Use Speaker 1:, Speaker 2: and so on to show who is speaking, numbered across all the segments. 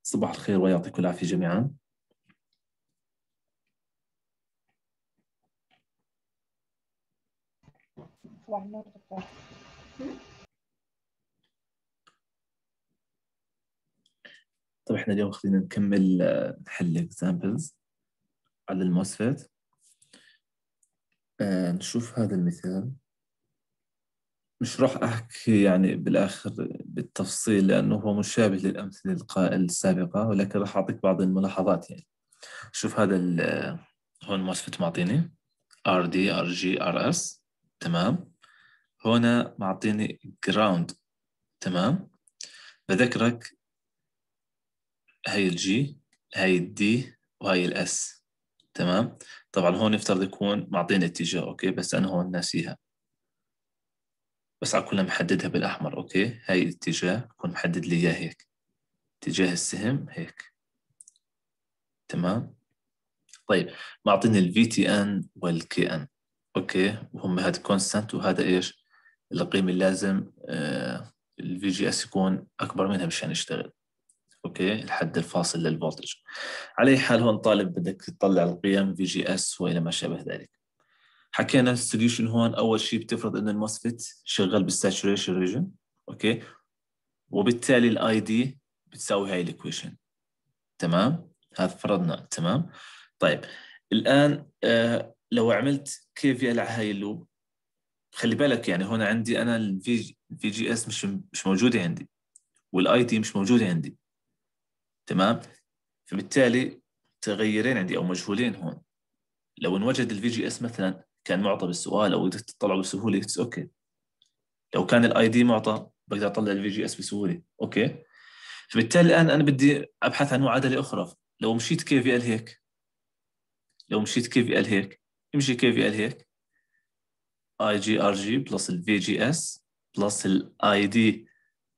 Speaker 1: صباح الخير ويعطيكم العافية جميعا.
Speaker 2: صباح النور دكتور.
Speaker 1: طيب احنا اليوم خلينا نكمل نحل examples على الموسفيت. نشوف هذا المثال. مش راح أحكي يعني بالآخر بالتفصيل لأنه هو مشابه للأمثلة السابقة، ولكن راح أعطيك بعض الملاحظات. يعني شوف هذا هون موسفيت معطيني RD RG RS، تمام. هنا معطيني ground، تمام. بذكرك هاي الجي، هاي الدي، وهاي الاس، تمام. طبعا هون يفترض يكون معطينا اتجاه، اوكي، بس انا هون ناسيها، بس على كلها محددها بالاحمر. اوكي، هاي الاتجاه بكون محدد لي اياه هيك، اتجاه السهم هيك، تمام. طيب معطيني الفي تي ان والكي ان، اوكي، وهم هذا كونستانت وهذا ايش القيمه اللي لازم الفي جي اس يكون اكبر منها مشان يشتغل. اوكي، الحد الفاصل للفولتج. على اي حال هون طالب بدك تطلع القيم في جي اس والى ما شابه ذلك. حكينا السوليوشن هون اول شيء بتفرض انه الموسفيت شغال بالساتوريشن ريجن، اوكي، وبالتالي الاي دي بتساوي هاي الايكويشن، تمام. هذا فرضنا، تمام. طيب الان لو عملت كي في ال على هاي اللوب، خلي بالك يعني هون عندي انا الفي جي اس مش موجوده عندي، والاي دي مش موجوده عندي، تمام. فبالتالي تغيرين عندي او مجهولين هون. لو انوجد الفي جي اس مثلا كان معطى بالسؤال او قدرت تطلعه بسهوله، اوكي. لو كان الاي دي معطى بقدر اطلع الفي جي اس بسهوله، اوكي. فبالتالي الان انا بدي ابحث عن معادله اخرى. لو مشيت كي في ال هيك، امشي كي في ال هيك، اي جي ار جي بلس الفي جي اس بلس الاي دي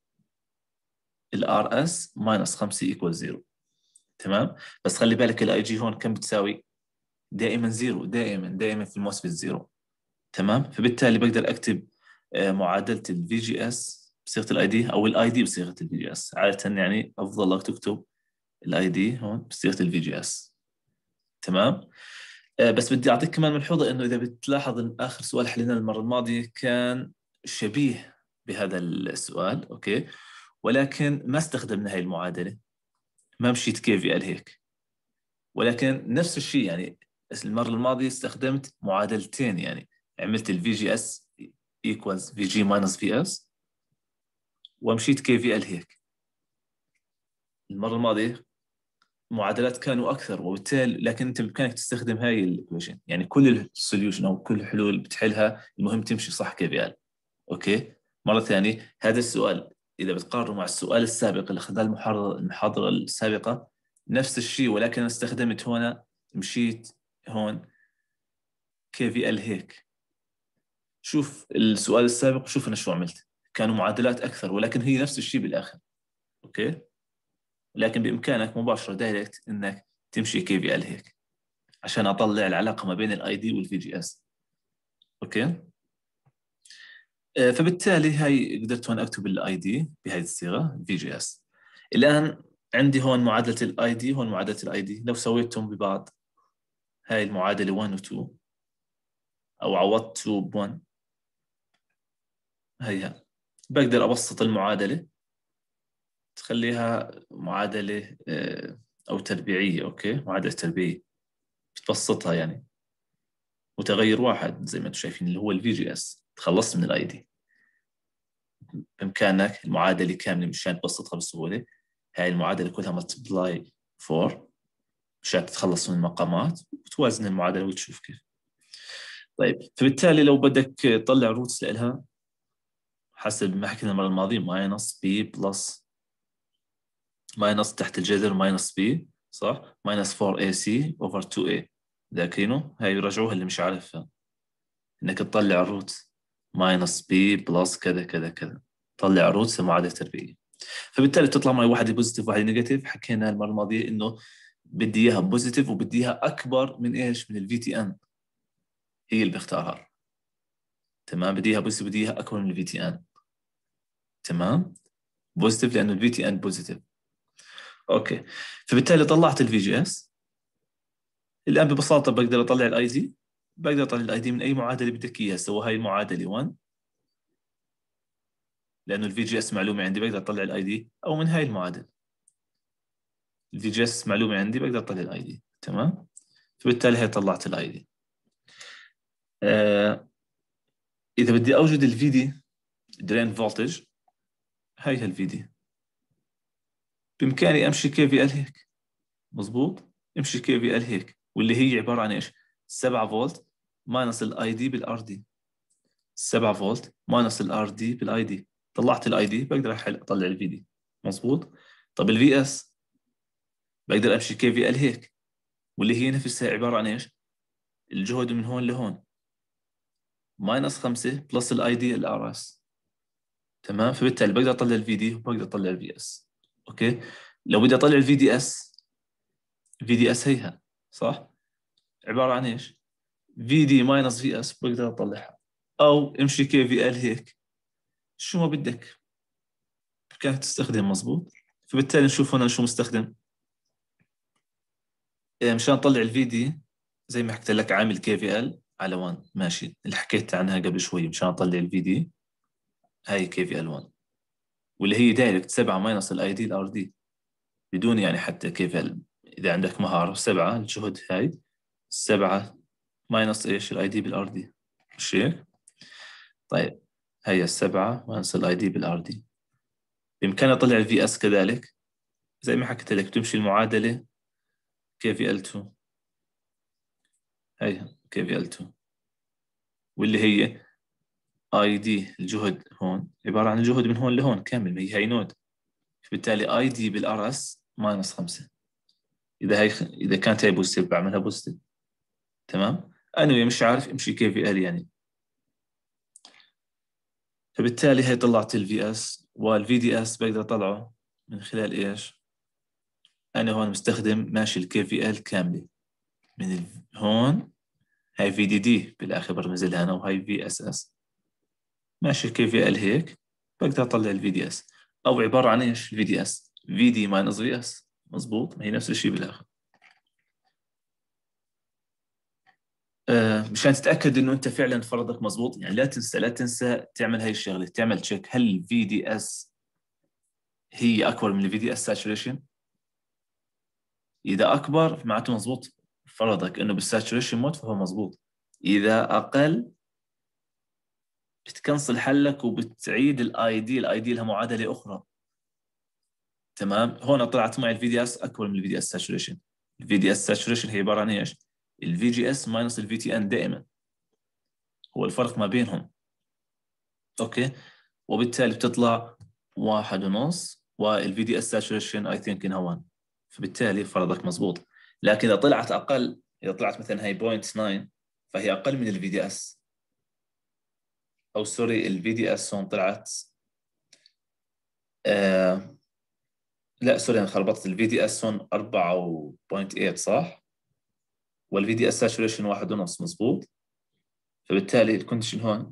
Speaker 1: الار اس ماينس 5 ايكوال 0، تمام. بس خلي بالك الاي جي هون كم بتساوي؟ دائما زيرو، دائما في الموسفيت زيرو، تمام. فبالتالي بقدر اكتب معادله الفي جي اس بصيغه الاي دي او الاي دي بصيغه الفي جي اس. عاده يعني افضل لك تكتب الاي دي هون بصيغه الفي جي اس، تمام. بس بدي اعطيك كمان ملحوظه، انه اذا بتلاحظ ان اخر سؤال حليناه المره الماضيه كان شبيه بهذا السؤال، اوكي، ولكن ما استخدمنا هاي المعادله، ما مشيت كي في ال هيك، ولكن نفس الشيء. يعني المره الماضيه استخدمت معادلتين، يعني عملت الفي جي اس ايكوالز في جي ماينس في اس، ومشيت كي في ال هيك. المره الماضيه معادلات كانوا اكثر، وبالتالي لكن انت بامكانك تستخدم هاي الايكويشن. يعني كل السوليوشن او كل الحلول بتحلها، المهم تمشي صح كي في ال، اوكي. مره ثانيه هذا السؤال اذا بتقارنه مع السؤال السابق اللي اخذناه المحاضره السابقه نفس الشيء، ولكن استخدمت هنا، مشيت هون كي في ال هيك. شوف السؤال السابق وشوف انا شو عملت، كانوا معادلات اكثر ولكن هي نفس الشيء بالاخر، اوكي. لكن بامكانك مباشره دايركت انك تمشي كي في ال هيك عشان اطلع العلاقه ما بين الاي دي والفي جي اس، اوكي. فبالتالي هاي قدرت هون اكتب الاي دي بهذه الصيغه في جي اس. الان عندي هون معادله الاي دي، هون معادله الاي دي. لو سويتهم ببعض، هاي المعادله 1 و 2 او عوضت 2 ب 1، هيها بقدر ابسط المعادله تخليها معادله او تربيعيه، اوكي، معادله تربيعيه بتبسطها يعني، متغير واحد زي ما انتم شايفين اللي هو الفي جي اس. تخلصت من الاي دي، بامكانك المعادله كامله مشان تبسطها بسهوله. هاي المعادله كلها ملتبلاي 4 مشان تتخلص من المقامات وتوازن المعادله وتشوف كيف. طيب فبالتالي لو بدك تطلع روتس لها حسب ما حكينا المره الماضيه، ماينس بي بلس ماينس تحت الجذر ماينس بي، صح، ماينس 4 اي سي اوفر 2 اي. ذاكرينه؟ هاي يراجعوها اللي مش عارفها، انك تطلع الروت ماينس بي بلس كذا كذا كذا، طلع روت معادله تربيعيه. فبالتالي تطلع معي واحده بوزيتيف وواحده نيجاتيف. حكينا المره الماضيه انه بدي اياها بوزيتيف وبدي اياها اكبر من ايش؟ من الفي تي ان، هي اللي بختارها، تمام. بدي اياها بوزيتيف، بدي اياها اكبر من الفي تي ان، تمام. بوزيتيف لانه الفي تي ان بوزيتيف، اوكي، فبالتالي طلعت الفي جي اس. الان ببساطه بقدر اطلع الاي دي، بقدر اطلع الاي دي من اي معادله بدك اياها، سواء هاي المعادله 1 لانه الفي جي اس معلومه عندي بقدر اطلع الاي دي، او من هاي المعادله الفي جي اس معلومه عندي بقدر اطلع الاي دي. تمام، فبالتالي هي طلعت الاي دي. اذا بدي اوجد الفي دي درين فولتج، هاي الفي دي، بامكاني امشي كي في ال هيك. مظبوط، امشي كي في ال هيك، واللي هي عباره عن ايش؟ 7 فولت ماينس الاي دي بالار دي. 7 فولت ماينس الار دي بالاي دي. طلعت الاي دي بقدر اطلع الفي دي. مظبوط. طب الفي اس بقدر امشي كي في ال هيك، واللي هي نفسها عباره عن ايش؟ الجهد من هون لهون ماينس 5 بلس الاي دي الار اس. تمام، فبالتالي بقدر اطلع الفي دي وبقدر اطلع الفي اس. اوكي، لو بدي اطلع الفي دي اس، في دي اس هيها صح؟ عباره عن ايش؟ في دي ماينس في اس بقدر اطلعها، او امشي كي في ال هيك، شو ما بدك كانت تستخدم. مظبوط. فبالتالي نشوف هنا شو مستخدم. مشان نطلع الفي دي زي ما حكيت لك عامل كي في ال على 1 ماشي، اللي حكيت عنها قبل شوي. مشان اطلع الفي دي هاي كي في ال 1، واللي هي دايركت 7 ماينس الاي دي الار دي، بدون يعني حتى كي في ال. اذا عندك مهاره 7 الجهد هاي 7 ماينس ايش؟ الاي دي بالار دي، مش هيك؟ طيب هي 7 ماينس الاي دي بالار دي. بامكاني اطلع الفي اس كذلك، زي ما حكيت لك تمشي المعادله كي في ال 2، هي كي في ال 2، واللي هي اي دي الجهد هون عباره عن الجهد من هون لهون كامل، ما هي نود. فبالتالي اي دي بالار اس ماينس 5. اذا كانت هي بوزيتيف بعملها بوزيتيف. تمام، انا مش عارف امشي كي في ال يعني. فبالتالي هي طلعت الفي اس، والفي دي اس بقدر اطلعه من خلال ايش؟ انا هون مستخدم ماشي الكي في ال كامله من هون. هاي في دي دي بالاخر برمز لها انا، وهي في اس اس. ماشي الكي في ال هيك، بقدر اطلع الفي دي اس، او عباره عن ايش الفي دي اس؟ في دي ماينس في اس. مظبوط، ما هي نفس الشيء بالاخر. مشان تتاكد انه انت فعلا فرضك مظبوط، يعني لا تنسى تعمل هاي الشغله، تعمل تشيك هل الفي دي اس هي اكبر من الفي دي اس ساتوريشن. اذا اكبر معناته مظبوط فرضك انه بالساتوريشن مود، فهو مظبوط. اذا اقل بتكنسل حلك وبتعيد الاي دي لها معادله اخرى. تمام، هون طلعت معي الفي دي اس اكبر من الفي دي اس ساتوريشن. الفي دي اس ساتوريشن هي عباره عن ايش؟ الفي جي اس ماينس الفي تي ان دائما، هو الفرق ما بينهم. اوكي، وبالتالي بتطلع 1.5، والفي دي اس ساتوريشن اي ثينك انها 1. فبالتالي فرضك مزبوط. لكن اذا طلعت اقل، اذا طلعت مثلا هي 0.9، فهي اقل من الفي دي اس. او سوري، الفي دي اس هون طلعت آه لا سوري انا خربطت. الفي دي اس هون 4.8 صح؟ والفي دي اس ساتوريشن 1.5 مزبوط. فبالتالي الكونديشن هون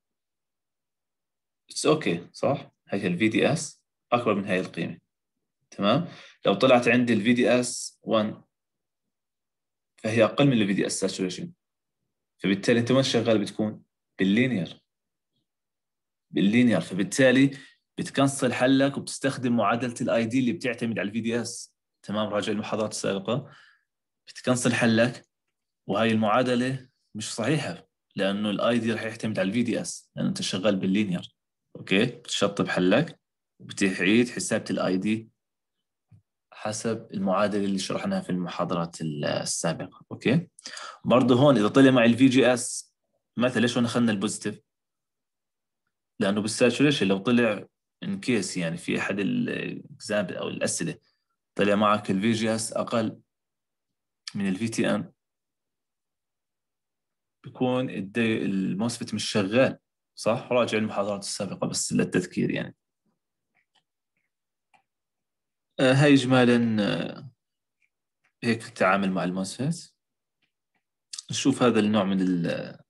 Speaker 1: اتس اوكي صح؟ هي الفي دي اس اكبر من هاي القيمه. تمام، لو طلعت عندي الفي دي اس 1 فهي اقل من الفي دي اس ساتوريشن. فبالتالي انت وين شغال بتكون؟ باللينير. باللينير، فبالتالي بتكنسل حلك وبتستخدم معادله الاي دي اللي بتعتمد على الفي دي اس. تمام، راجع المحاضرات السابقه. بتكنسل حلك، وهي المعادله مش صحيحه، لانه الاي دي رح يعتمد على الفي دي اس، لانه انت شغال باللينير. اوكي، بتشطب حلك وبتعيد حسابة الاي دي حسب المعادله اللي شرحناها في المحاضرات السابقه. اوكي، برضه هون اذا طلع معي الفي جي اس مثلا، ليش هون اخذنا البوزيتيف؟ لانه بالساتوريشن لو طلع ان كيس يعني في احد الاكزامبل او الاسئله طلع معك الفي جي اس اقل من الفي تي ان، بيكون الموسفيت مش شغال. صح، راجع المحاضرات السابقه بس للتذكير يعني. هاي اجمالا هيك التعامل مع الموسفيت. نشوف هذا النوع من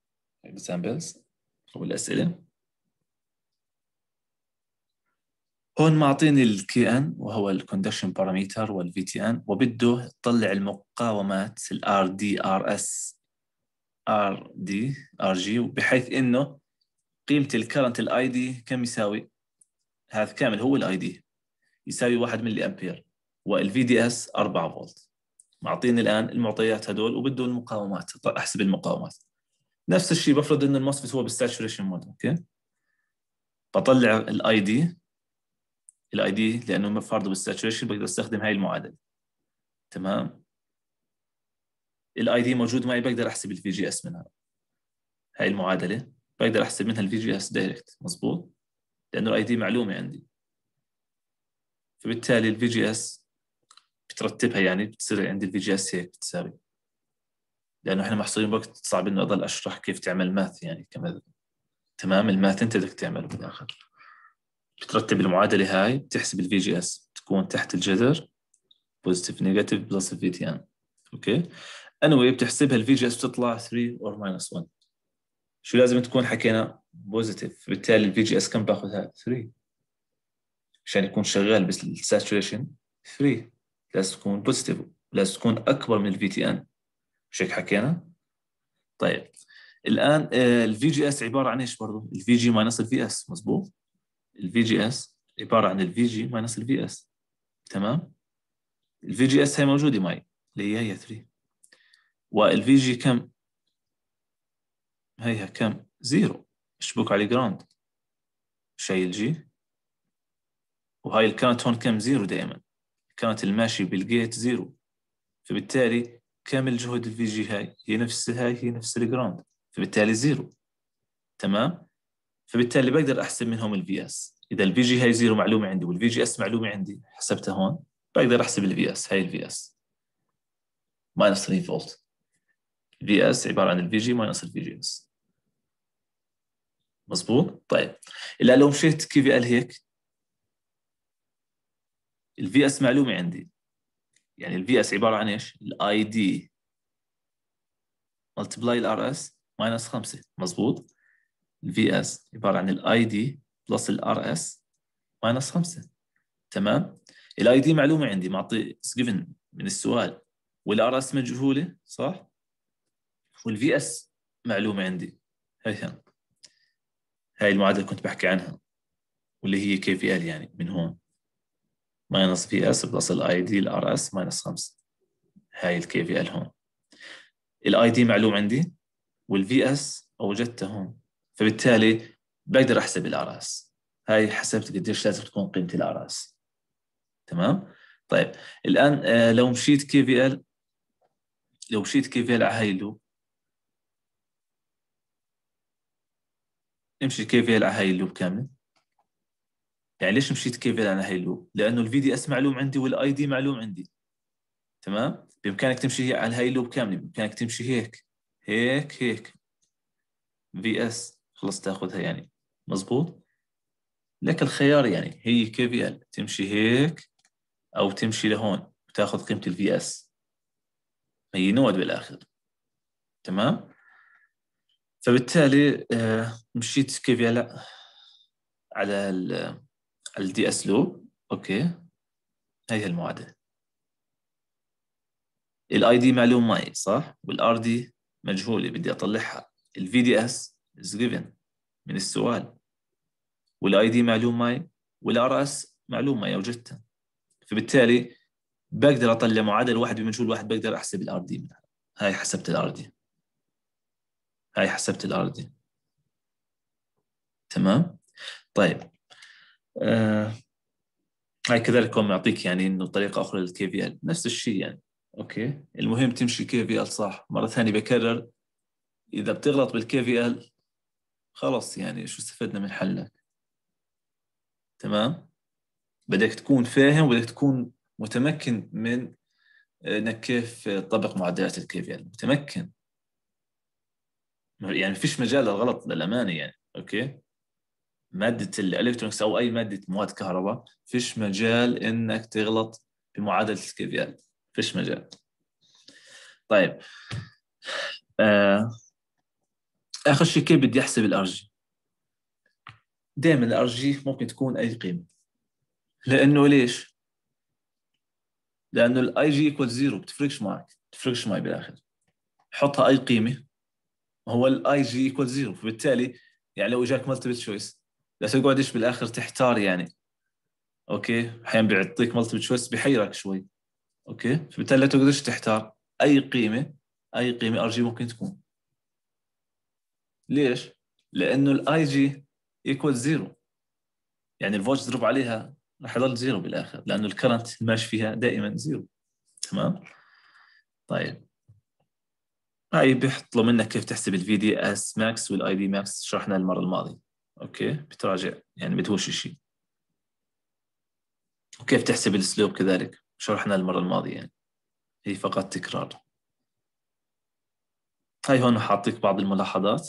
Speaker 1: الاكزامبلز او الاسئله. هون معطيني الكي ان وهو الكوندكشن باراميتر والفي تي ان، وبده يطلع المقاومات الار دي ار اس ار دي ار جي، بحيث انه قيمه الكرنت الاي دي كم يساوي؟ هذا كامل هو الاي دي يساوي 1 ملي امبير، والفي دي اس 4 فولت. معطيني الان المعطيات هدول وبده المقاومات، احسب المقاومات. نفس الشيء بفرض انه الموسفيت هو بالساتوريشن مود، اوكي، بطلع الاي دي لانه فرضه بالساتوريشن بقدر استخدم هاي المعادله. تمام، الاي دي موجود معي، بقدر احسب الفي جي اس منها. هاي المعادله بقدر احسب منها الفي جي اس دايركت، مزبوط، لانه الاي دي معلومه عندي. فبالتالي الفي جي اس بترتبها، يعني بتصير عندي الفي جي اس هيك بتساوي، لانه احنا محصورين بوقت صعب انه اضل اشرح كيف تعمل ماث يعني كمان. تمام، الماث انت بدك تعمله بالاخر. بترتب المعادله هاي، بتحسب الفي جي اس تكون تحت الجذر بوزيتيف نيجاتيف بلس الفي تي ان، اوكي. انوي بتحسبها الفي جي اس بتطلع 3 اور ماينس 1. شو لازم تكون حكينا بوزيتيف، فبالتالي الفي جي اس كم باخذها؟ 3، عشان يكون شغال بالساتوريشن 3 لازم تكون بوزيتيف، لازم تكون اكبر من الفي تي ان، مش هيك حكينا؟ طيب الان الفي جي اس عباره عن ايش برضه؟ الفي جي ماينس الفي اس، مزبوط. الفي جي اس عباره عن الفي جي ماينس الفي اس، تمام. الفي جي اس هي موجوده معي اللي هي 3، والفي جي كم؟ هيها كم؟ 0، اشبك على جراوند، شايل جي، وهاي الكانت هون كم؟ 0 دائما، كانت الماشي بالجيت 0، فبالتالي كامل جهد الفي جي هاي هي نفس الجراوند، فبالتالي 0. تمام، فبالتالي بقدر احسب منهم الفي اس. اذا الفي جي هاي 0 معلومه عندي والفي جي اس معلومه عندي، حسبتها هون، بقدر احسب الفي اس. هاي الفي اس ماينس 3 فولت، في اس عباره عن الفي جي ماينس الفي جي اس، مزبوط. طيب الا لو مشيت كيف قال هيك، الفي اس معلومه عندي، يعني الفي اس عباره عن ايش؟ الاي دي ملتبلاي الار اس ماينس 5، مزبوط. الفي اس عباره عن الاي دي بلس الار اس ماينس 5، تمام. الاي دي معلومه عندي، معطي جيفن من السؤال، والار اس مجهوله، صح، والفي اس معلومه عندي. هاي المعادله كنت بحكي عنها، واللي هي كي في ال، يعني من هون ماينس في اس بلس الاي دي الار اس ماينس 5. هاي الكي في ال هون، الاي دي معلوم عندي والفي اس اوجدته هون، فبالتالي بقدر احسب الار اس. هاي حسبت قديش لازم تكون قيمه الار اس، تمام. طيب الان لو مشيت كي في ال، على هاي اللوب، امشي كي في ال على هاي اللوب كامله. يعني ليش مشيت كي في ال على هاي اللوب؟ لانه الفي دي اس معلوم عندي والاي دي معلوم عندي، تمام. بامكانك تمشي على هاي اللوب كامله، بامكانك تمشي هيك هيك في اس، خلص تاخذها يعني، مزبوط. لك الخيار، يعني هي كي في ال تمشي هيك او تمشي لهون وتاخذ قيمه الفي اس، هي نود بالاخر، تمام. فبالتالي مشيت كي في ال على الدي اس لوب، اوكي. هي المعادله، الاي دي معلوم معي، صح، والار دي مجهوله بدي اطلعها. الفي دي اس از جيفن من السؤال، والاي دي معلوم معي، والار اس معلوم معي وجدتها، فبالتالي بقدر اطلع معادله واحد بمجهول واحد، بقدر احسب الار دي منها. هاي حسبت الار دي، تمام. طيب هاي كذلك هم يعطيك يعني انه طريقه اخرى للكي في ال، نفس الشيء يعني، اوكي. المهم تمشي كي في ال صح. مره ثانيه بكرر، اذا بتغلط بالكي في ال خلص، يعني شو استفدنا من حلك؟ تمام، بدك تكون فاهم وبدك تكون متمكن من انك كيف تطبق معادلات الكي في ال، متمكن، يعني ما فيش مجال للغلط للامانه يعني، اوكي. ماده الالكترونكس او اي ماده مواد كهرباء فيش مجال انك تغلط بمعادله الكي في ال، فيش مجال. طيب اخر شيء كيف بدي احسب الار جي؟ دائما الار جي ممكن تكون اي قيمه، لانه ليش؟ لانه الاي جي ايكوال 0 بتفرقش معي بالاخر. حطها اي قيمه، هو الاي جي ايكوال 0، فبالتالي يعني لو اجاك مالتيبل تشويس لا تقعد ايش بالاخر تحتار يعني. اوكي، احيانا بيعطيك مالتيبل تشويس بحيرك شوي. اوكي، فبالتالي لا تقدرش تحتار، اي قيمه ار جي ممكن تكون. ليش؟ لانه الاي جي ايكوال 0، يعني الفولت ضرب عليها راح يضل 0 بالاخر، لانه الكرنت ماشي فيها دائما 0. تمام. طيب هاي بيطلب منك كيف تحسب الفي دي اس ماكس والاي دي ماكس، شرحنا المره الماضيه. اوكي، بتراجع يعني بدهوش شيء. وكيف تحسب السلوب كذلك شرحنا المره الماضيه، يعني هي فقط تكرار. هاي هون حاعطيك بعض الملاحظات.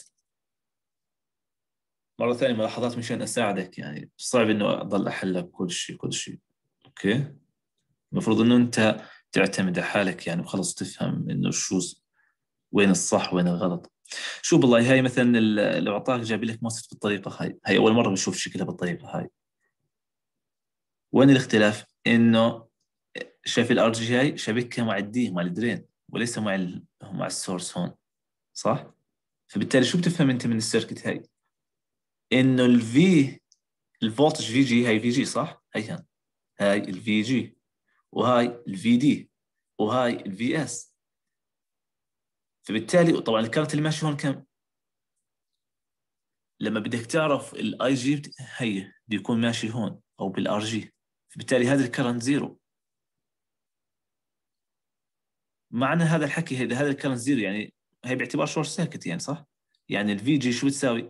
Speaker 1: مرة ثانية ملاحظات مشان أساعدك، يعني صعب إنه أضل أحل لك كل شيء. أوكي، المفروض إنه أنت تعتمد على حالك يعني، وخلص تفهم إنه وين الصح وين الغلط. شو بالله، هاي مثلا لو أعطاك جاب لك موست بالطريقة هاي أول مرة بشوف شكلها بالطريقة هاي. وين الاختلاف؟ إنه شايف الار جي هاي شبكها مع الدي مع الدرين، وليس مع السورس هون، صح؟ فبالتالي شو بتفهم أنت من السيركت هاي؟ إنه الفولتج في جي، هاي في جي صح؟ هاي الفي جي، وهاي الفي دي، وهاي الفي اس. فبالتالي طبعا الكارت اللي ماشي هون كم؟ لما بدك تعرف الاي جي هي بده يكون ماشي هون او بالار جي، فبالتالي هذا الكرنت 0. معنى هذا الحكي هذا الكرنت 0 يعني هي باعتبار شورت سيركت يعني، صح؟ يعني الفي جي شو بتساوي؟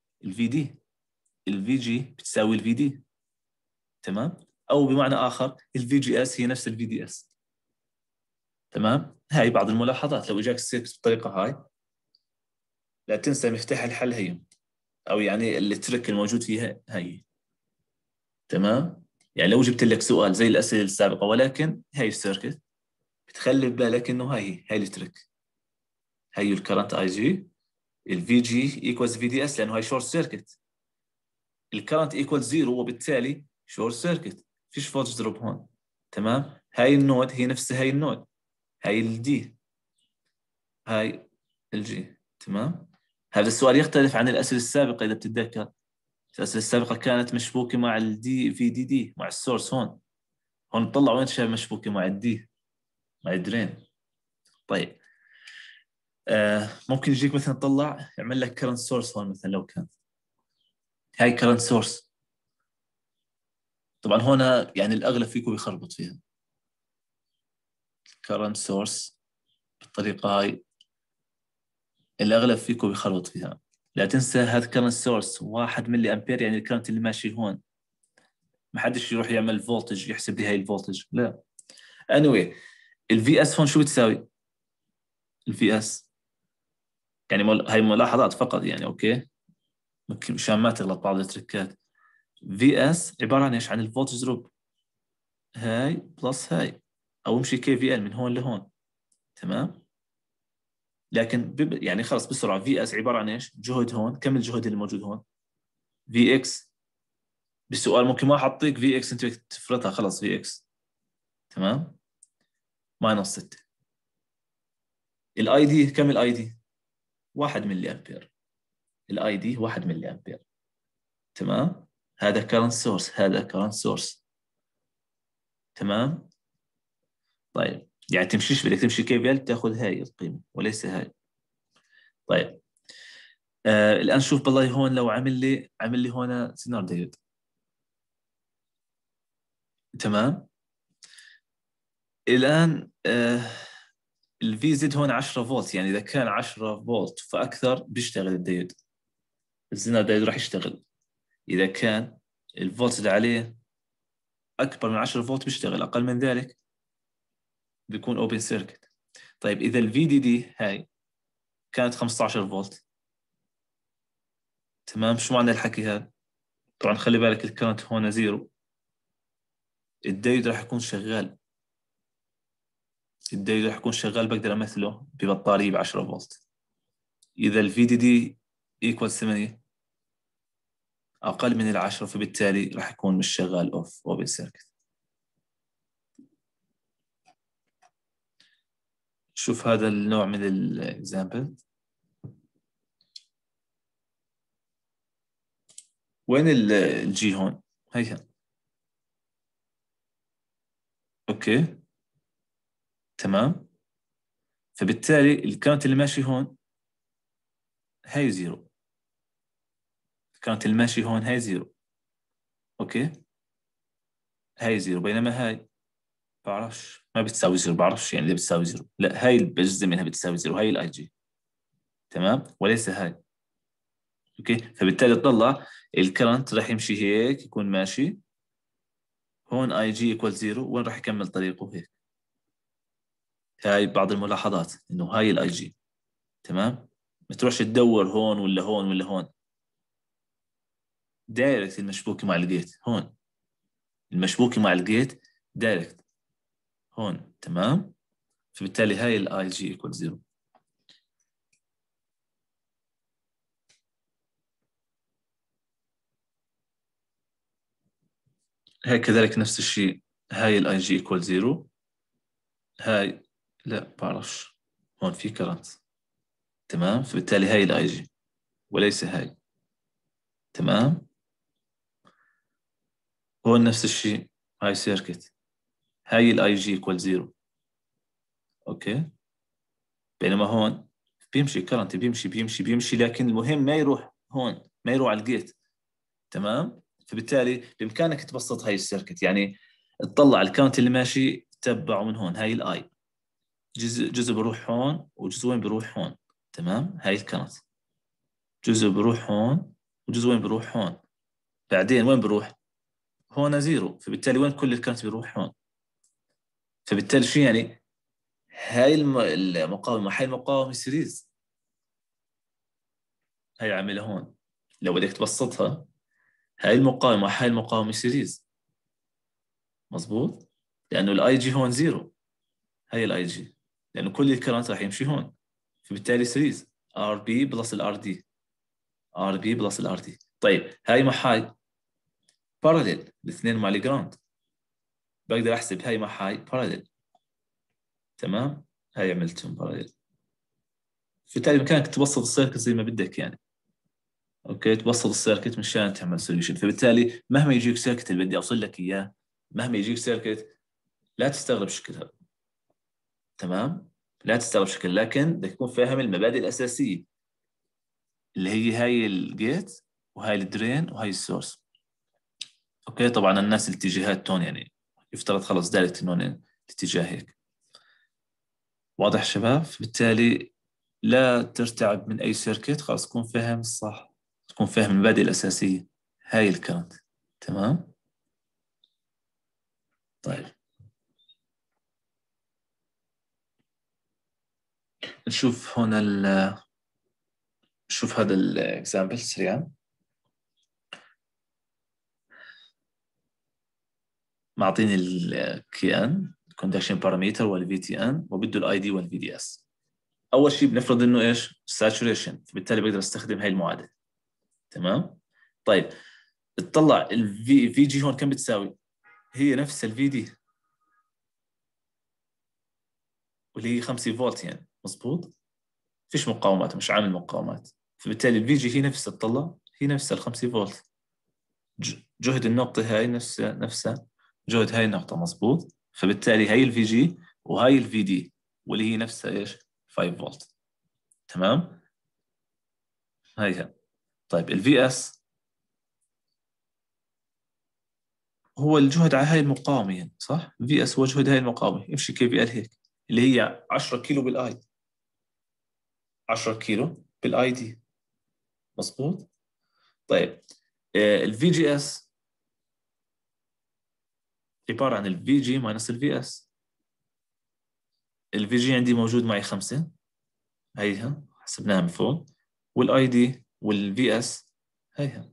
Speaker 1: الفي جي بتساوي الفي دي. تمام؟ او بمعنى اخر الفي جي اس هي نفس الفي دي اس. تمام؟ هاي بعض الملاحظات لو اجاك السيركت بالطريقه هاي. لا تنسى مفتاح الحل هي، او يعني الترك الموجود فيها هي. تمام. يعني لو جبت لك سؤال زي الاسئله السابقه ولكن هي السيركت، بتخلي ببالك انه هي الترك. هي الكرنت اي جي، الفي جي ايكوالز في دي اس لانه هي شورت سيركت. الكرنت ايكوال 0 وبالتالي شورت سيركت، فيش فولتج دروب هون. تمام. هاي النود هي نفسها هاي النود، هاي الدي، هاي الجي. تمام. هذا السؤال يختلف عن الاسئله السابقه اذا بتتذكر. الأسئلة السابقة كانت مشبوكة مع الدي في دي مع السورس هون طلع وين شايف مشبوكة مع الدي مع الدرين. طيب ممكن يجيك مثلا تطلع يعمل لك كرنت سورس هون مثلا، لو كان هاي كرنت سورس. طبعا هنا يعني الأغلب فيكم بيخربط فيها كرنت سورس بالطريقة هاي، الأغلب فيكم بيخربط فيها. لا تنسى هذا كرنت سورس 1 ملي أمبير، يعني الكرنت اللي ماشي هون. ما حدش يروح يعمل فولتج يحسب لي هاي الفولتج، لا. anyway الفي اس هون شو بتساوي؟ الفي اس يعني هاي ملاحظات فقط يعني. اوكي، مشان ما تغلط بعض التركات. في اس عباره عن ايش؟ عن الفولتج دروب، هاي بلس هاي، او امشي كي في ال من هون لهون. تمام. لكن يعني خلص بسرعه، في اس عباره عن ايش؟ جهد هون، كم الجهد اللي موجود هون؟ في اكس. بالسؤال ممكن ما احطيك في اكس انت تفرضها، خلص في اكس. تمام. ماينس 6. الاي دي كم؟ الاي دي 1 ملي امبير، الاي دي 1 ملي امبير. تمام. هذا كرنت سورس، هذا كرنت سورس. تمام. طيب يعني تمشيش، بدك تمشي كيف ال تاخذ هاي القيمه وليس هاي. طيب الان شوف بالله هون لو عمل لي هون سينار دايود. تمام. الان الفي زد هون 10 فولت، يعني اذا كان 10 فولت فاكثر بيشتغل الدايود، السينار دايود راح يشتغل. اذا كان الفولت اللي عليه اكبر من 10 فولت بيشتغل، اقل من ذلك بيكون اوبن سيركت. طيب اذا الفي دي دي هاي كانت 15 فولت، تمام، شو معنى الحكي هذا؟ طبعا خلي بالك الكرنت هون 0، الدايود راح يكون شغال. الدايود راح يكون شغال، بقدر امثله ببطاريه ب 10 فولت. اذا الفي دي دي ايكوال 8، أقل من 10 فبالتالي راح يكون مش شغال أوف أوبن سيركت. شوف هذا النوع من الإكزامبل. وين الجي هون؟ هيها. أوكي تمام. فبالتالي الكاونت اللي ماشي هون هاي 0، الكاونت اللي ماشي هون هاي 0. أوكي هاي 0، بينما هاي بعرفش ما بتساوي 0، بعرفش يعني ليه بتساوي 0. لا هاي بجزء منها بتساوي 0، هاي الاي جي تمام وليس هاي. اوكي فبالتالي تطلع الكرنت راح يمشي هيك، يكون ماشي هون اي جي ايكوال 0، وين راح يكمل طريقه هيك. هاي بعض الملاحظات انه هاي الاي جي تمام. ما تروحش تدور هون ولا هون ولا هون، دايركت المشبوكه مع الجيت هون، المشبوكه مع الجيت دايركت هون تمام. فبالتالي هاي الاي جي ايكوال 0. هاي كذلك نفس الشيء، هاي الاي جي ايكوال 0. هاي لا بعرفش، هون في كرنت تمام. فبالتالي هاي الاي جي وليس هاي تمام. هون نفس الشيء، هاي سيركت، هاي الاي جي ايكوال 0. اوكي بينما هون بيمشي كرنت، بيمشي لكن المهم ما يروح هون، ما يروح على الجيت تمام. فبالتالي بامكانك تبسط هاي السيركت، يعني تطلع الكاونت اللي ماشي تتبعه من هون. هاي الاي جزء بروح هون وجزء وين بروح هون تمام. هاي الكاونت جزء بروح هون وجزء وين بروح هون، بعدين وين بروح هون 0. فبالتالي وين كل الكاونت بيروح هون. فبالتالي شو يعني هاي المقاومة، هاي المقاومة سيريز، هاي عاملة هون. لو بدك تبسطها هاي المقاومة، هاي المقاومة سيريز مظبوط، لأنه الاي جي هون 0. هاي الاي جي لأنه كل الكرنت راح يمشي هون، فبالتالي سيريز ار بي بلس الار دي، ار بي بلس الار دي. طيب هاي مع هاي باراليل، الاثنين مع الجراوند، بقدر احسب هاي مع هاي باراليل تمام. هاي عملتهم باراليل. فبالتالي بامكانك تبسط السيركت زي ما بدك يعني. اوكي تبسط السيركت مشان تعمل سوليوشن. فبالتالي مهما يجيك سيركت اللي بدي اوصل لك اياه، مهما يجيك سيركت لا تستغرب شكلها تمام، لا تستغرب شكل، لكن بدك تكون فاهم المبادئ الاساسيه اللي هي هاي الجيت وهاي الدرين وهاي السورس. اوكي طبعا الناس الاتجاهات تون يعني يفترض خلص دايركت انه الاتجاه هيك واضح شباب. فبالتالي لا ترتعب من اي سيركت، خلاص تكون فاهم الصح، تكون فاهم المبادئ الاساسيه. هاي الكرنت تمام. طيب نشوف هنا شوف هذا الاكزامبل سريعا. معطيني الكي ان كوندكشن باراميتر والفي تي ان وبده الاي دي والفي دي اس. اول شيء بنفرض انه ايش ساتوريشن، فبالتالي بقدر استخدم هاي المعادله تمام. طيب تطلع الفي جي هون كم بتساوي؟ هي نفس الفي دي واللي هي 5 فولت يعني مظبوط، فيش مقاومات، مش عامل مقاومات. فبالتالي الفي جي هي نفسها تطلع، هي نفسها ال 5 فولت. جهد النقطة هاي نفسها جهد هاي النقطة مظبوط. فبالتالي هاي الفي جي وهاي الفي دي واللي هي نفسها ايش 5 فولت تمام. هيها. طيب الفي اس هو الجهد على هاي المقاومة يعني صح؟ في اس هو جهد هاي المقاومة، يمشي كي في ال هيك، اللي هي 10 كيلو بالاي، 10 كيلو بالاي دي مظبوط. طيب الفي جي اس عبارة عن الفي جي ماينس الفي اس. الفي جي عندي موجود معي 5، هيها حسبناها من فوق، والاي دي والفي اس هيها.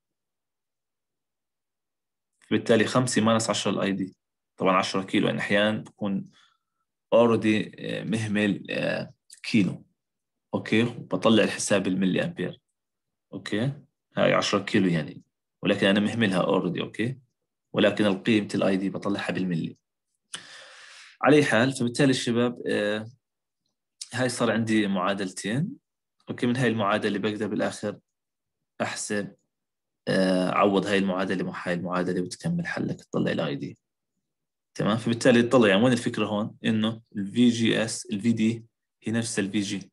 Speaker 1: بالتالي 5 ماينس 10 الاي دي، طبعا 10 كيلو يعني احيانا بكون اوريدي مهمل كيلو. اوكي بطلع الحساب الملي امبير. اوكي هاي 10 كيلو يعني ولكن انا مهملها اوريدي. اوكي، ولكن القيمه الاي دي بطلعها بالملي. على اي حال، فبالتالي الشباب هاي صار عندي معادلتين. اوكي، من هاي المعادله بقدر بالاخر احسب عوض هاي المعادله مع هاي المعادله وتكمل حلك تطلع الاي دي. تمام، فبالتالي تطلع يعني وين الفكره هون؟ انه الفي جي اس الفي دي هي نفس الفي جي.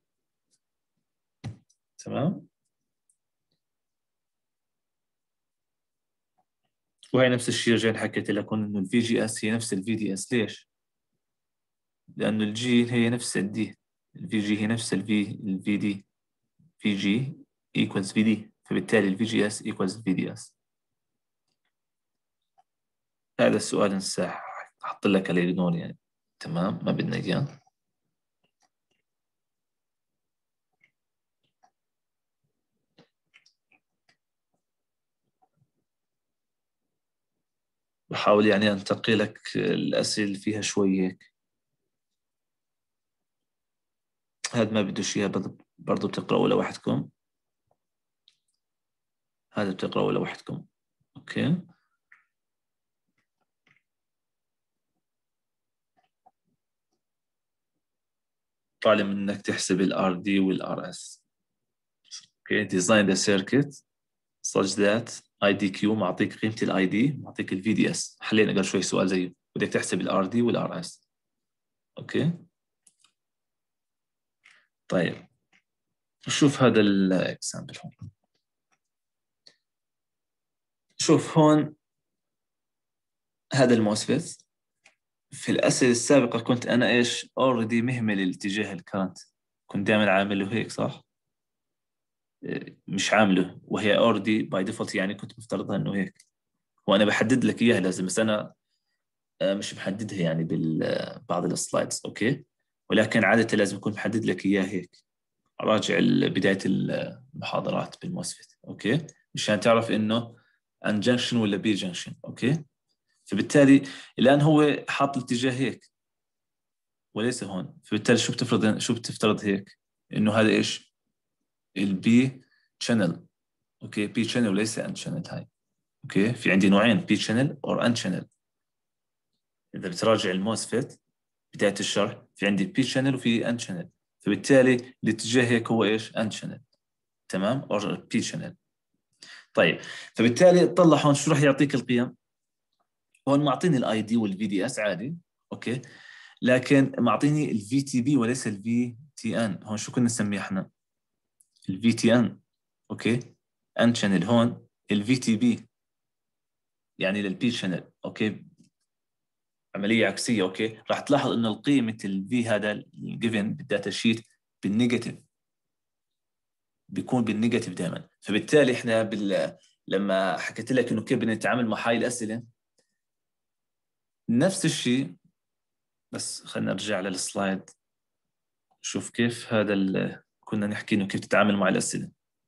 Speaker 1: تمام، وهي نفس الشيء رجعت حكيت لكم انه الفي جي اس هي نفس الفي دي اس. ليش؟ لانه الجي هي نفس الدي، الفي جي هي نفس الفي دي. في جي equals في دي، فبالتالي الفي جي اس equals في دي اس. هذا السؤال انساح، احط لك عليه اجنور يعني. تمام، ما بدنا اياه. بحاول يعني انتقي لك الاسئله اللي فيها شوي هيك. هذا ما بدوش اياه برضه بتقرأوا لوحدكم. هذا بتقرأوا لوحدكم. اوكي، طالب منك تحسب الار دي والار اس. اوكي، design the circuit such that اي دي كيو معطيك قيمه الاي دي، معطيك الفي دي اس. حلينا قبل شوي سؤال زيه، بدك تحسب الار دي والار اس. اوكي، طيب شوف هذا الاكزامبل هون. شوف هون هذا الموسفيت. في الاسئله السابقه كنت انا ايش اوريدي مهمل الاتجاه الكرنت، كنت دائما عامله هيك صح؟ مش عامله وهي اوريدي باي ديفولت، يعني كنت مفترضها انه هيك، وانا بحدد لك اياها لازم، بس انا مش محددها يعني بالبعض السلايدز. اوكي، ولكن عاده لازم اكون محدد لك اياها هيك. راجع بدايه المحاضرات بالموسفيت. اوكي، مشان تعرف انه ان جنكشن ولا بي جنكشن. اوكي، فبالتالي الان هو حاط الاتجاه هيك وليس هون، فبالتالي شو بتفترض هيك؟ انه هذا ايش؟ البي شانل. اوكي، بي شانل وليس ان شانل. هاي اوكي، في عندي نوعين، بي شانل اور ان شانل. اذا بتراجع الموسفيت بدايه الشرح، في عندي بي شانل وفي ان شانل، فبالتالي الاتجاه هيك هو ايش؟ ان شانل. تمام، اور بي شانل. طيب، فبالتالي طلع هون شو راح يعطيك القيم. هون معطيني الاي دي والفي دي اس عادي. اوكي، لكن معطيني الفي تي بي وليس الفي تي ان. هون شو كنا نسميه احنا؟ الفي تي ان. اوكي، ان شانل. هون الفي تي بي يعني للبي شانل. اوكي، عمليه عكسيه. اوكي، راح تلاحظ انه القيمه الفي هذا الجيفن بالداتا شيت بالنيجاتيف، بيكون بالنيجاتيف دائما. فبالتالي احنا لما حكيت لك انه كيف بدنا نتعامل مع هاي الاسئله نفس الشيء. بس خلينا نرجع للسلايد، شوف كيف هذا كنا نحكي انه كيف تتعامل مع الاسئله.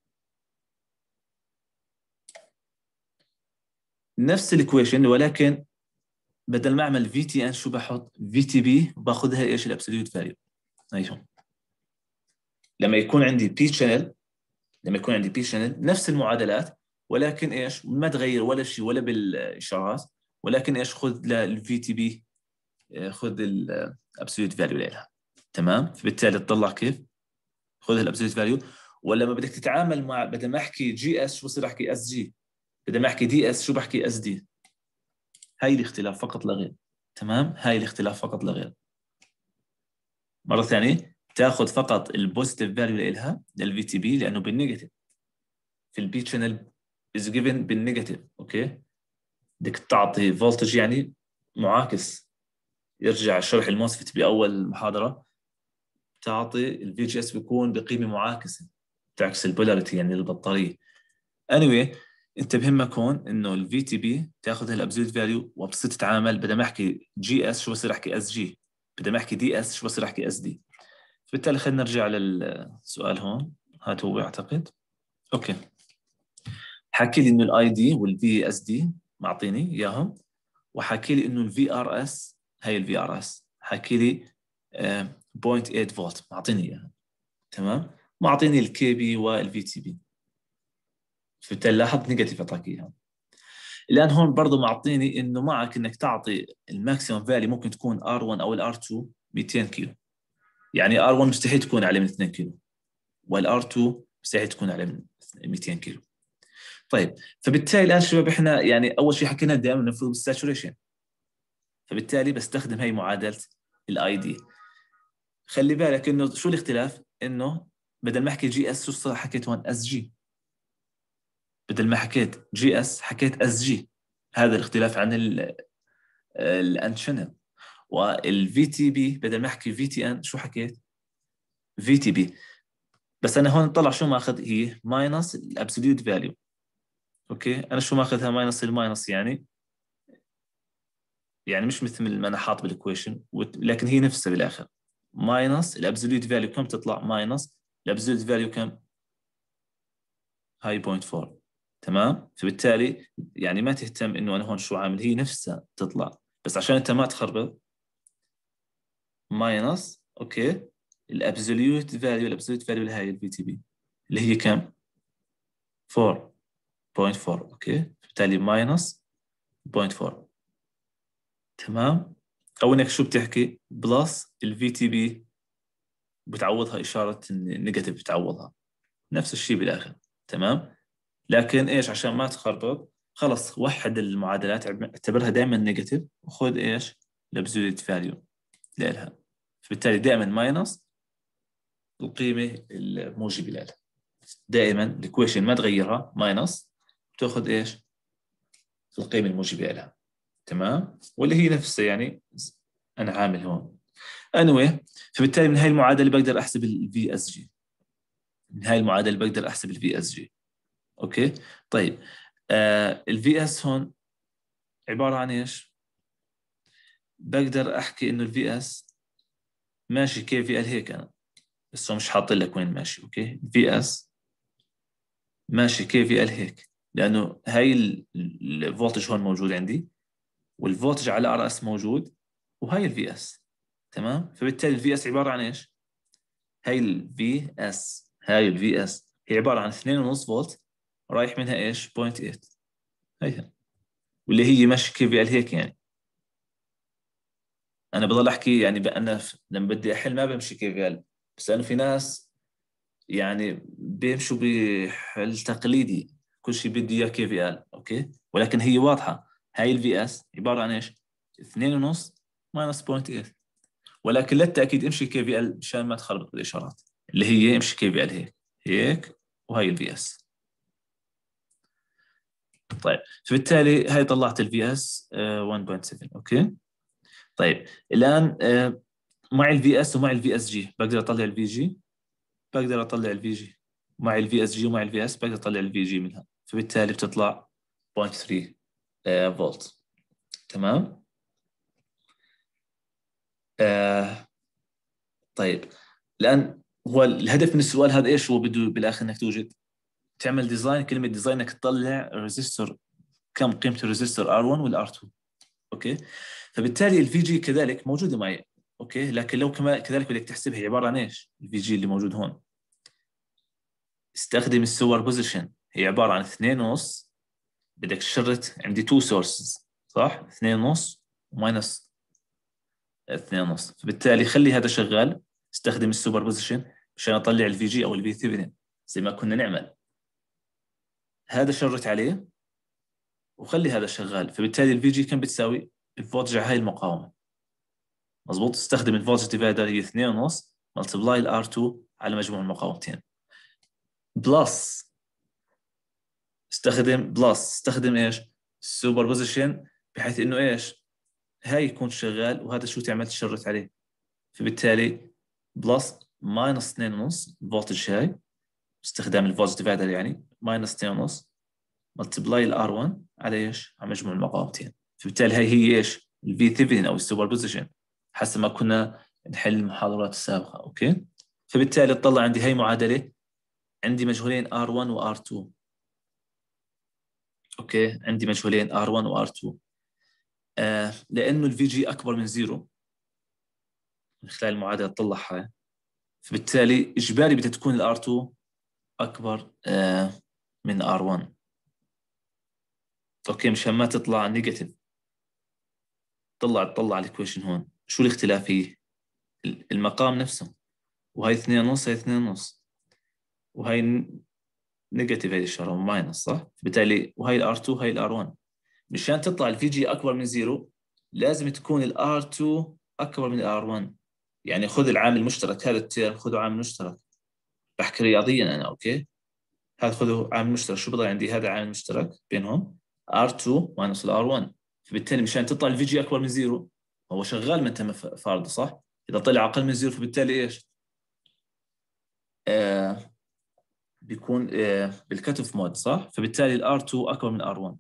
Speaker 1: نفس الايكويشن، ولكن بدل ما اعمل في تي ان شو بحط؟ في تي بي، باخذها ايش؟ الابسوليوت فاليو. هيهم لما يكون عندي بي شانل، لما يكون عندي بي شانل نفس المعادلات، ولكن ايش؟ ما تغير ولا شيء ولا بالاشارات، ولكن ايش؟ خذ للفي تي بي، خذ الابسوليوت فاليو لها. تمام، فبالتالي تطلع كيف؟ خذ الابسوليوت فاليو. ولما بدك تتعامل مع، بدل ما احكي جي اس شو بصير احكي اس جي، بدل ما احكي دي اس شو بحكي اس دي. هاي الاختلاف فقط لا غير. تمام، هاي الاختلاف فقط لا غير. مرة ثانية تاخذ فقط البوزيتيف فاليو لها للفي تي بي لانه بالنيجاتيف في البي شانل از جيفن بالنيجاتيف. اوكي، بدك تعطي فولتج يعني معاكس. يرجع شرح الموسفيت باول محاضرة، تعطي الفي جي اس بيكون بقيمة معاكسة، تعكس البولاريتي يعني للبطارية. anyway انت بهمك هون انه الفي تي بي تاخذها الابسوليوت فاليو وبتصير تتعامل، بدل ما احكي جي اس شو بصير احكي اس جي، بدل ما احكي دي اس شو بصير احكي اس دي. فبالتالي خلينا نرجع للسؤال هون. هذا هو اعتقد. اوكي، حكي لي انه الاي دي والفي اس دي معطيني اياهم، وحكي لي انه الفي ار اس، هي الفي ار اس حكي لي 0.8 فولت معطيني اياها. تمام، معطيني الكي بي والفي تي بي، فبالتالي لاحظ نيجاتيف اعطاك اياها. الآن هون برضه معطيني إنه معك إنك تعطي الماكسيمم فاليو ممكن تكون R1 أو الR2 200 كيلو. يعني R1 مستحيل تكون أعلى من 2 كيلو، والR2 مستحيل تكون أعلى من 200 كيلو. طيب فبالتالي الآن شباب إحنا يعني أول شيء حكينا دائما نفرض الساتوريشن، فبالتالي بستخدم هي معادلة الاي دي. خلي بالك إنه شو الاختلاف، إنه بدل ما أحكي جي اس شو حكيت هون اس جي، بدل ما حكيت جي اس حكيت اس جي. هذا الاختلاف عن الان شانل. والفي تي بي بدل ما احكي في تي ان شو حكيت في تي بي. بس انا هون طلع شو ماخذ، هي ماينس الابسوليوت فاليو. اوكي انا شو ماخذها ماينس الماينس، يعني مش مثل ما انا حاط بالايكويشن، لكن هي نفسها بالاخر. ماينس الابسوليوت فاليو كم تطلع، ماينس الابسوليوت فاليو كم، هاي 0.4. تمام. فبالتالي يعني ما تهتم انه انا هون شو عامل، هي نفسها تطلع، بس عشان انت ما تخربط ماينس اوكي الابسوليوت فاليو لهي الفي تي بي اللي هي كم 4.4. اوكي بالتالي ماينس 0.4. تمام. او انك شو بتحكي بلس الفي تي بي بتعوضها اشاره النيجاتيف، بتعوضها نفس الشيء بالاخر. تمام. لكن ايش عشان ما تخربط خلص وحد المعادلات، اعتبرها دائما نيجاتيف وخذ ايش الابسوليوت فاليو لها. فبالتالي دائما ماينس القيمه الموجبه لها، دائما الايكويشن ما تغيرها ماينس، بتاخذ ايش القيمه الموجبه لها. تمام. واللي هي نفسها يعني انا عامل هون anyway. فبالتالي من هاي المعادله بقدر احسب الفي اس جي، من هاي المعادله بقدر احسب الفي اس جي. اوكي طيب الفي اس هون عباره عن ايش، بقدر احكي انه الفي اس ماشي كي في ال هيك انا، بس هو مش حاط لك وين ماشي. اوكي الفي اس ماشي كي في ال هيك، لانه هاي الفولتج هون موجود عندي، والفولتج على ار اس موجود، وهاي الفي اس. تمام. فبالتالي الفي اس عباره عن ايش، هاي الفي اس هي عباره عن 2.5 فولت رايح منها ايش 0.8، هيها، واللي هي ماشي كي في ال هيك. يعني انا بضل احكي يعني انا لما بدي احل ما بمشي كي في ال، بس لانه في ناس يعني بيمشوا بحل تقليدي كل شيء بدي اياه كي في ال. اوكي ولكن هي واضحه، هاي الفي اس عباره عن ايش 2.5 ماينس 0.8. ولكن للتاكيد امشي كي في ال مشان ما تخربط بالاشارات، اللي هي امشي كي في ال هيك وهي الفي اس. طيب فبالتالي هاي طلعت الفي اس 1.7. اوكي طيب الان مع الفي اس ومع الفي اس جي بقدر اطلع الفي جي، بقدر اطلع الفي جي مع الفي اس جي ومع الفي اس بقدر اطلع الفي جي منها. فبالتالي بتطلع 0.3 فولت. تمام. طيب الان هو الهدف من السؤال هذا ايش هو، بده بالاخر انك توجد تعمل ديزاين. كلمه ديزاين انك تطلع ريزيستور، كم قيمه الريزيستور R1 والR2. اوكي فبالتالي الفي جي كذلك موجوده معي. اوكي لكن لو كمان كذلك بدك تحسبها هي عباره عن ايش الفي جي اللي موجود هون، استخدم السوبر بوزيشن. هي عباره عن 2.5، بدك تشرط عندي 2 سورسز صح، 2.5 وماينس 2.5. فبالتالي خلي هذا شغال، استخدم السوبر بوزيشن عشان اطلع الفي جي او الفي ثيفنين زي ما كنا نعمل. هذا شرط عليه وخلي هذا شغال. فبالتالي الفي جي كم بتساوي الفولتج على هاي المقاومه. مضبوط. استخدم الفولتج ديفايدر هي 2.5 ملتبلاي الار 2 على مجموع المقاومتين، بلس استخدم ايش السوبر بوزيشن، بحيث انه ايش هاي يكون شغال وهذا شو تعمل تشرط عليه. فبالتالي بلس ماينس 2.5 فولتج هاي باستخدام الفولتج ديفايدر، يعني ماينس 2.5 ملتبلاي الار 1 على ايش على مجموع المقاومتين. فبالتالي هي ايش الفي ثيفنين او السوبر بوزيشن حسب ما كنا نحل المحاضرات السابقه. اوكي فبالتالي تطلع عندي هي معادله، عندي مجهولين R1 و R2. اوكي عندي مجهولين R1 و R2. لانه الفي جي اكبر من زيرو من خلال المعادله تطلعها، فبالتالي اجباري بدها تكون الار 2 اكبر من R1. اوكي، مشان ما تطلع نيجاتيف. طلع الايكويشن هون، شو الاختلاف هي؟ المقام نفسه، وهي 2.5 هي 2.5، وهي نيجاتيف هي الشارة ماينس، صح؟ بالتالي وهي الار 2 هي الار 1. مشان تطلع الفي جي اكبر من زيرو لازم تكون الار 2 اكبر من الار 1. يعني خذ العامل المشترك، هذا التيرم خذه عامل مشترك. بحكي رياضيا انا، اوكي؟ هذا خذه عامل مشترك، شو بضل عندي؟ هذا عامل مشترك بينهم R2 ماينس R1. فبالتالي مشان تطلع الفي جي اكبر من زيرو، هو شغال ما انت فارضه، صح؟ اذا طلع اقل من زيرو فبالتالي ايش؟ بيكون بالكت اوف مود، صح؟ فبالتالي الR2 اكبر من R1.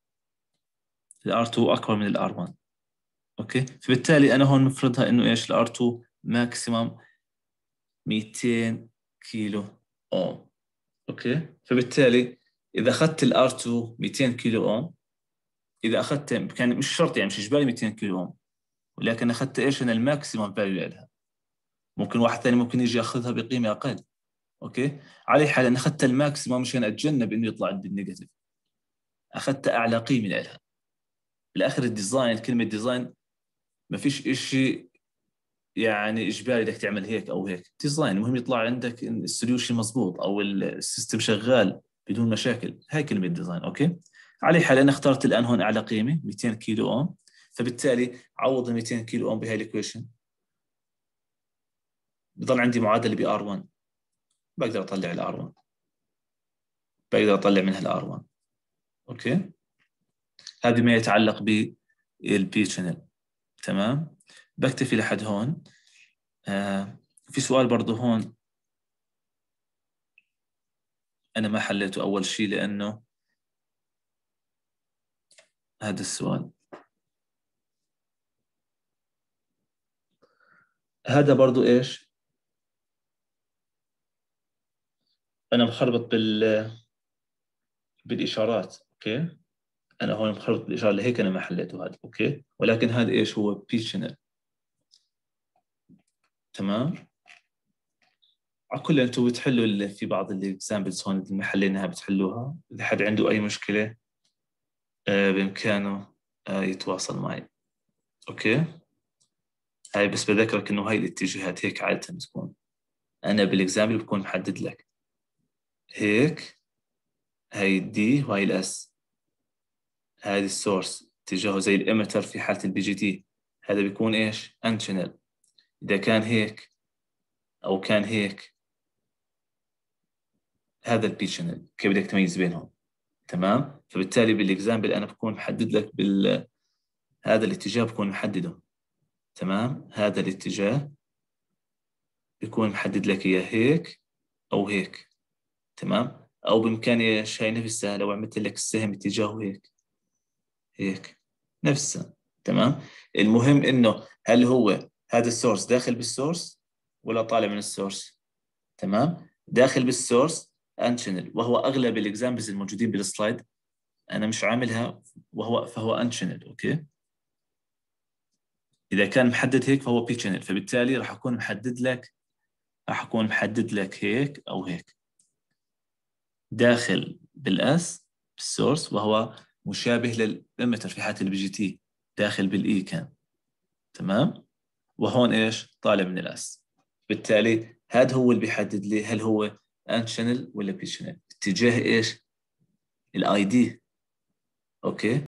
Speaker 1: الR2 اكبر من الR1. اوكي؟ فبالتالي انا هون مفرضها انه ايش؟ الR2 ماكسيمم 200 كيلو اوم. اوكي؟ فبالتالي اذا اخذت الR2 200 كيلو اوم، اذا اخذت كان مش شرط، يعني مش اجباري 200 كيلو اوم، ولكن اخذت ايش؟ انا الماكسيمم فاليو لها. ممكن واحد ثاني ممكن يجي ياخذها بقيمه اقل. اوكي، على حال انا اخذت الماكسيمم مشان اتجنب انه يطلع عندي النيجاتيف، اخذت اعلى قيمه لها. بالاخر الديزاين، كلمه ديزاين ما فيش شيء يعني اجباري بدك تعمل هيك او هيك. ديزاين المهم يطلع عندك السوليوشن مضبوط او السيستم شغال بدون مشاكل، هاي كلمه ديزاين. اوكي، على حال انا اخترت الان هون اعلى قيمه 200 كيلو اوم، فبالتالي عوض 200 كيلو اوم بهاي الايكويشن، بضل عندي معادله ب R1. بقدر اطلع ال R1، بقدر اطلع منها ال R1. اوكي، هذه ما يتعلق بالبي شانل. تمام، بكتفي لحد هون. في سؤال برضه هون انا ما حليته اول شيء، لانه هذا السؤال، هذا برضه ايش؟ انا مخربط بالاشارات. اوكي، انا هون مخربط بالاشاره، لهيك انا ما حليته هذا. اوكي، ولكن هذا ايش هو؟ بي شانل. تمام، على كل انتم بتحلوا اللي في بعض الاكزامبلز هون اللي ما حليناها بتحلوها. اذا حد عنده اي مشكله بامكانه يتواصل معي. اوكي، هاي بس بذكرك انه هاي الاتجاهات هيك عاده بتكون. انا بالاكزامبل بكون محدد لك هيك، هاي الدي وهاي الاس، هذه السورس اتجاهه زي الاميتر في حاله البي جي تي، هذا بيكون ايش؟ ان شانل. اذا كان هيك او كان هيك، هذا البي شانل. كيف بدك تميز بينهم؟ تمام، فبالتالي بالاكزامبل انا بكون محدد لك هذا الاتجاه بكون محدده. تمام، هذا الاتجاه بيكون محدد لك اياه هيك او هيك. تمام، او بامكاني ايش؟ هاي نفسها لو عملت لك السهم اتجاهه هيك هيك نفسها. تمام، المهم انه هل هو هذا السورس داخل بالسورس ولا طالع من السورس؟ تمام، داخل بالسورس ان شانل، وهو اغلب الاكزامبلز الموجودين بالسلايد انا مش عاملها، فهو ان شانل. اوكي، اذا كان محدد هيك فهو بي شانل، فبالتالي راح اكون محدد لك هيك او هيك، داخل بالاس بالسورس، وهو مشابه للإميتر في حالة البي جي تي، داخل بالاي كان. تمام، وهون ايش؟ طالع من الاس. بالتالي هذا هو اللي بيحدد لي هل هو ان شانل ولا بي شانل، اتجاه ايش؟ الاي دي. اوكي.